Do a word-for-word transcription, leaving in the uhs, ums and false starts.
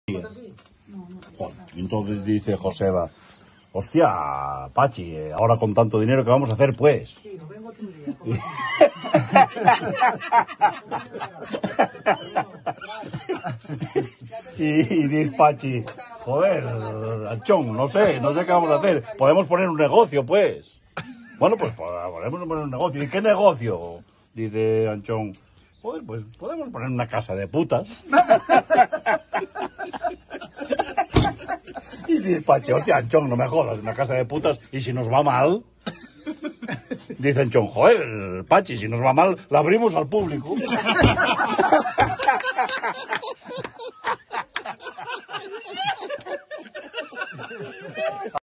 Entonces dice Joseba, hostia, Pachi, ahora con tanto dinero, ¿qué vamos a hacer, pues? Sí, nos vengo otro día. y, y dice Pachi, joder, Anchón, no sé, no sé qué vamos a hacer. Podemos poner un negocio, pues. Bueno, pues podemos poner un negocio. ¿Y qué negocio? Dice Anchón, joder, pues podemos poner una casa de putas. Y dice Pachi, hostia, Anchón, no me jodas, una casa de putas, y si nos va mal. Dice Anchón, joder, Pachi, si nos va mal, la abrimos al público.